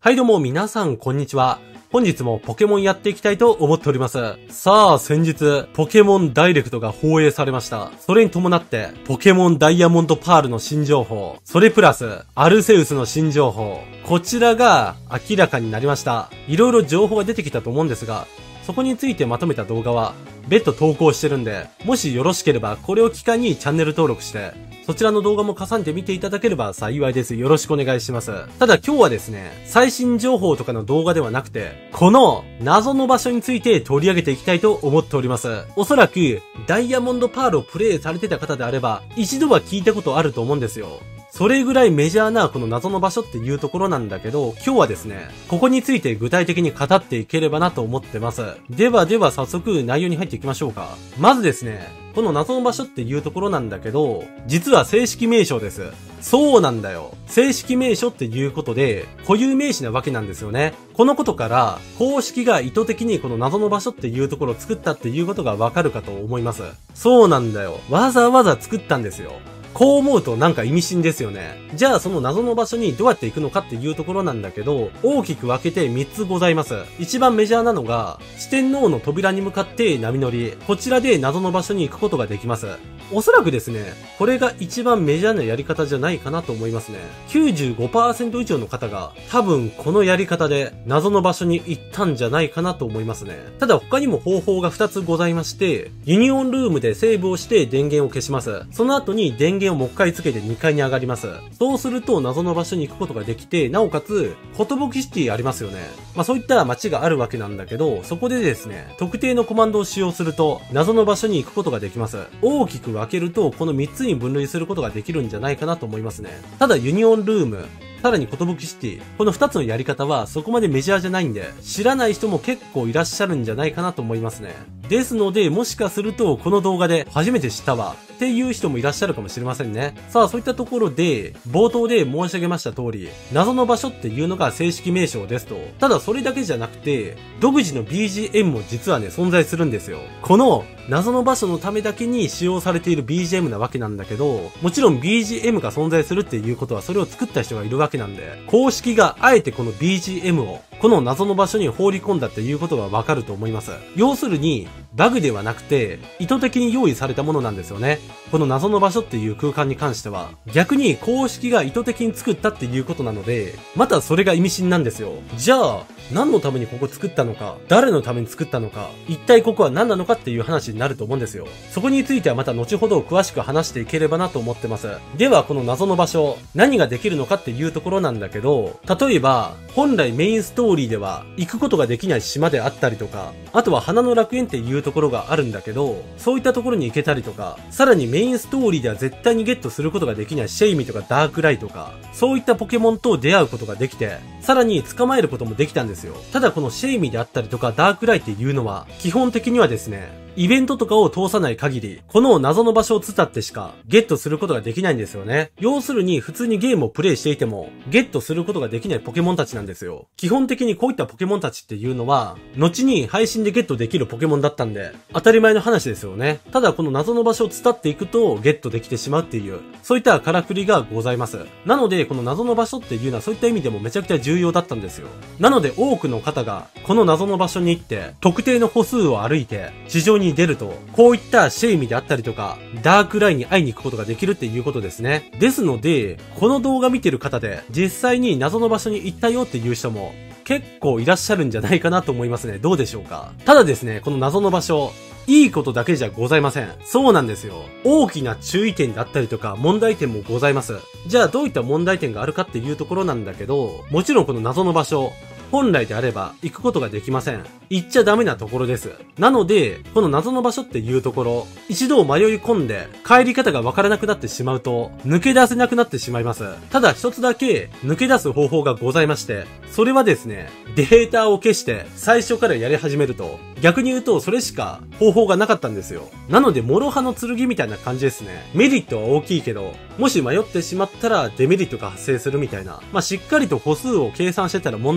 はいどうも皆さんこんにちは。本日もポケモンやっていきたいと思っております。さあ先日、ポケモンダイレクトが放映されました。それに伴って、ポケモンダイヤモンドパールの新情報、それプラス、アルセウスの新情報、こちらが明らかになりました。いろいろ情報が出てきたと思うんですが、そこについてまとめた動画は、別途投稿してるんで、もしよろしければこれを機会にチャンネル登録して、そちらの動画も重ねて見ていただければ幸いです。よろしくお願いします。ただ今日はですね、最新情報とかの動画ではなくて、この謎の場所について取り上げていきたいと思っております。おそらく、ダイヤモンドパールをプレイされてた方であれば、一度は聞いたことあると思うんですよ。それぐらいメジャーなこの謎の場所っていうところなんだけど、今日はですね、ここについて具体的に語っていければなと思ってます。では早速内容に入っていきましょうか。まずですね、この謎の場所っていうところなんだけど、実は正式名称です。そうなんだよ。正式名称っていうことで、固有名詞なわけなんですよね。このことから、公式が意図的にこの謎の場所っていうところを作ったっていうことがわかるかと思います。そうなんだよ。わざわざ作ったんですよ。こう思うとなんか意味深ですよね。じゃあその謎の場所にどうやって行くのかっていうところなんだけど、大きく分けて3つございます。一番メジャーなのが、四天王の扉に向かって波乗り。こちらで謎の場所に行くことができます。おそらくですね、これが一番メジャーなやり方じゃないかなと思いますね。95% 以上の方が多分このやり方で謎の場所に行ったんじゃないかなと思いますね。ただ他にも方法が2つございまして、ユニオンルームでセーブをして電源を消します。その後に電源をもう一回つけて2階に上がります。そうすると謎の場所に行くことができて、なおかつ、コトボキシティありますよね。そういった街があるわけなんだけど、そこでですね、特定のコマンドを使用すると、謎の場所に行くことができます。大きく分けると、この3つに分類することができるんじゃないかなと思いますね。ただユニオンルーム、さらにコトボキシティ。この2つのやり方はそこまでメジャーじゃないんで、知らない人も結構いらっしゃるんじゃないかなと思いますね。ですので、もしかするとこの動画で初めて知ったわっていう人もいらっしゃるかもしれませんね。さあ、そういったところで、冒頭で申し上げました通り、謎の場所っていうのが正式名称ですと。ただそれだけじゃなくて、独自の BGM も実はね、存在するんですよ。この謎の場所のためだけに使用されている BGM なわけなんだけど、もちろん BGM が存在するっていうことはそれを作った人がいるわけなんで、公式があえてこの BGM をこの謎の場所に放り込んだっていうことがわかると思います。要するに、バグではなくて、意図的に用意されたものなんですよね。この謎の場所っていう空間に関しては、逆に公式が意図的に作ったっていうことなので、またそれが意味深なんですよ。じゃあ、何のためにここ作ったのか、誰のために作ったのか、一体ここは何なのかっていう話になると思うんですよ。そこについてはまた後ほど詳しく話していければなと思ってます。では、この謎の場所、何ができるのかっていうところなんだけど、例えば、本来メインストーリーでは行くことができない島であったりとか、あとは花の楽園っていうところがあるんだけど、そういったところに行けたりとか、さらにメインストーリーでは絶対にゲットすることができないシェイミとかダークライとか、そういったポケモンと出会うことができて、さらに捕まえることもできたんですよ。ただこのシェイミであったりとかダークライっていうのは、基本的にはですね、イベントとかを通さない限り、この謎の場所を伝ってしかゲットすることができないんですよね。要するに普通にゲームをプレイしていてもゲットすることができないポケモンたちなんですよ。基本的にこういったポケモンたちっていうのは、後に配信でゲットできるポケモンだったんで、当たり前の話ですよね。ただこの謎の場所を伝っていくとゲットできてしまうっていう、そういったからくりがございます。なのでこの謎の場所っていうのはそういった意味でもめちゃくちゃ重要だったんですよ。なので多くの方がこの謎の場所に行って特定の歩数を歩いて地上に出ると、こういったシェイミであったりとかダークライに会いに行くことができるっていうことですね。ですのでこの動画見てる方で実際に謎の場所に行ったよっていう人も結構いらっしゃるんじゃないかなと思いますね。どうでしょうか。ただですね、この謎の場所、いいことだけじゃございません。そうなんですよ。大きな注意点だったりとか問題点もございます。じゃあどういった問題点があるかっていうところなんだけど、もちろんこの謎の場所、本来であれば行くことができません。行っちゃダメなところです。なので、この謎の場所っていうところ、一度迷い込んで帰り方がわからなくなってしまうと、抜け出せなくなってしまいます。ただ一つだけ抜け出す方法がございまして、それはですね、データを消して最初からやり始めると、逆に言うとそれしか方法がなかったんですよ。なので、諸刃の剣みたいな感じですね。メリットは大きいけど、もし迷ってしまったらデメリットが発生するみたいな。しっかりと歩数を計算してたら問題はないと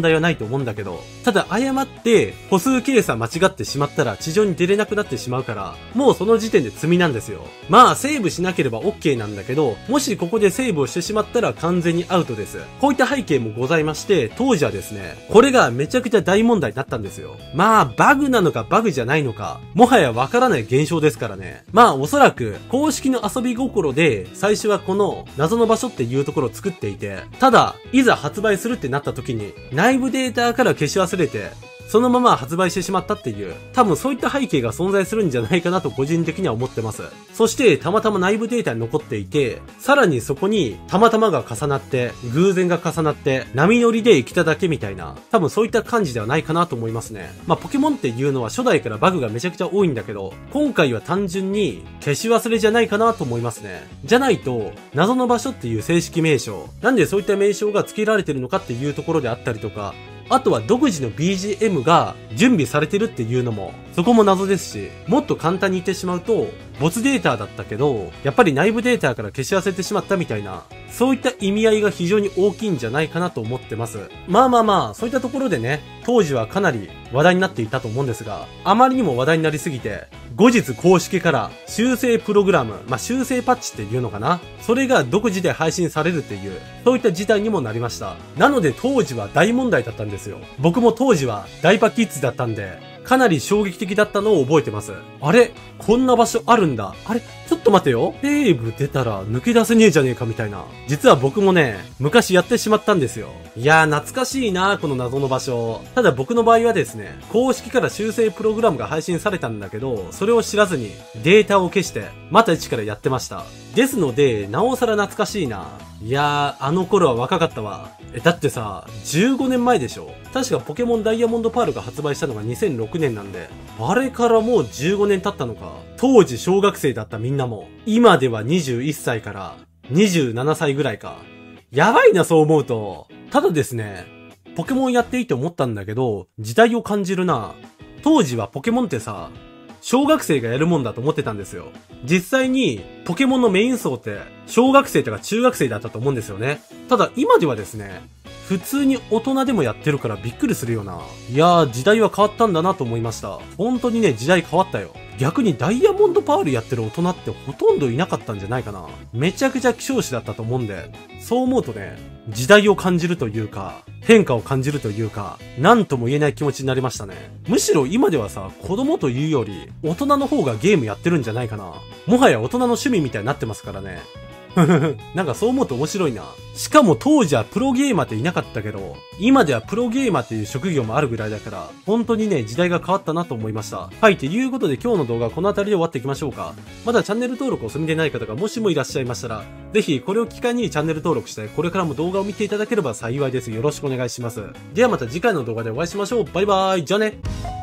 思うんだけど、ただ誤って歩数計算間違ってしまったら地上に出れなくなってしまうから、もうその時点で罪なんですよ。まあセーブしなければ OK なんだけど、もしここでセーブをしてしまったら完全にアウトです。こういった背景もございまして、当時はですね、これがめちゃくちゃ大問題になったんですよ。まあバグなのかバグじゃないのか、もはやわからない現象ですからね。まあおそらく公式の遊び心で最初はこの謎の場所っていうところを作っていて、ただいざ発売するってなった時に内部データから消し忘れてそのまま発売してしまったっていう、多分そういった背景が存在するんじゃないかなと個人的には思ってます。そしてたまたま内部データに残っていて、さらにそこにたまたまが重なって、偶然が重なって、波乗りで来ただけみたいな、多分そういった感じではないかなと思いますね。まあポケモンっていうのは初代からバグがめちゃくちゃ多いんだけど、今回は単純に消し忘れじゃないかなと思いますね。じゃないと、謎の場所っていう正式名称、なんでそういった名称が付けられてるのかっていうところであったりとか、あとは独自の BGM が準備されてるっていうのも、そこも謎ですし、もっと簡単に言ってしまうと、没データだったけど、やっぱり内部データから消し忘れてしまったみたいな、そういった意味合いが非常に大きいんじゃないかなと思ってます。まあ、そういったところでね、当時はかなり話題になっていたと思うんですが、あまりにも話題になりすぎて、後日公式から修正プログラム、修正パッチっていうのかな、それが独自で配信されるっていう、そういった事態にもなりました。なので当時は大問題だったんですよ。僕も当時はダイパキッズだったんで、かなり衝撃的だったのを覚えてます。あれこんな場所あるんだ。あれちょっと待てよ。セーブ出たら抜け出せねえじゃねえかみたいな。実は僕もね、昔やってしまったんですよ。いやー懐かしいなーこの謎の場所。ただ僕の場合はですね、公式から修正プログラムが配信されたんだけど、それを知らずにデータを消して、また一からやってました。ですので、なおさら懐かしいな。いやー、あの頃は若かったわ。だってさ、15年前でしょ？確かポケモンダイヤモンドパールが発売したのが2006年なんで、あれからもう15年経ったのか。当時小学生だったみんなも、今では21歳から27歳ぐらいか。やばいな、そう思うと。ただですね、ポケモンやっていいと思ったんだけど、時代を感じるな。当時はポケモンってさ、小学生がやるもんだと思ってたんですよ。実際に、ポケモンのメイン層って、小学生とか中学生だったと思うんですよね。ただ今ではですね、普通に大人でもやってるからびっくりするよな。いやー、時代は変わったんだなと思いました。本当にね、時代変わったよ。逆にダイヤモンドパールやってる大人ってほとんどいなかったんじゃないかな。めちゃくちゃ希少種だったと思うんで、そう思うとね、時代を感じるというか、変化を感じるというか、なんとも言えない気持ちになりましたね。むしろ今ではさ、子供というより、大人の方がゲームやってるんじゃないかな。もはや大人の趣味みたいになってますからね。なんかそう思うと面白いな。しかも当時はプロゲーマーっていなかったけど、今ではプロゲーマーっていう職業もあるぐらいだから、本当にね、時代が変わったなと思いました。はい、ということで今日の動画はこの辺りで終わっていきましょうか。まだチャンネル登録を済みでない方がもしもいらっしゃいましたら、ぜひこれを機会にチャンネル登録して、これからも動画を見ていただければ幸いです。よろしくお願いします。ではまた次回の動画でお会いしましょう。バイバーイ。じゃあね。